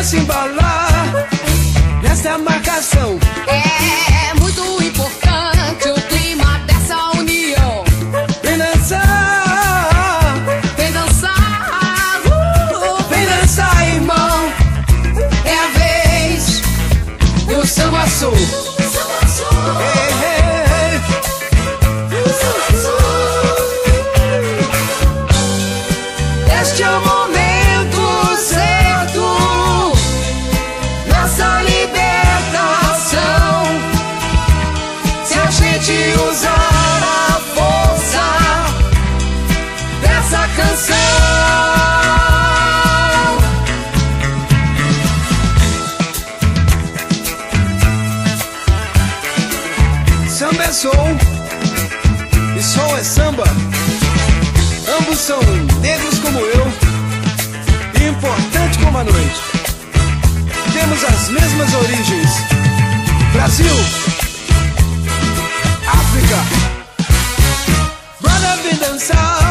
se embalar nessa marcação. É muito importante o clima dessa união. Vem dançar, Vem dançar, vem dançar, irmão. é a vez Do samba soul. Ei, ei, ei. Este é o momento certo, nossa libertação. Se a gente usar a força dessa canção. Samba é soul e soul é samba. Ambos são negros como eu, importante como a noite. Temos as mesmas origens: Brasil, África. Bora vir dançar.